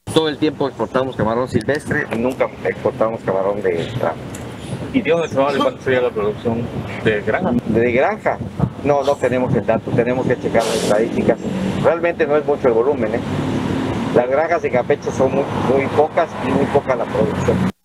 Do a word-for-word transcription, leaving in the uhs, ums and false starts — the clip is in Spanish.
Todo el tiempo exportamos camarón silvestre y nunca exportamos camarón de granja. ¿Y de dónde se vale cuánto sería la producción de granja? De granja, no, no tenemos el dato, tenemos que checar las estadísticas. Realmente no es mucho el volumen, ¿eh? Las granjas de Campeche son muy, muy pocas y muy poca la producción.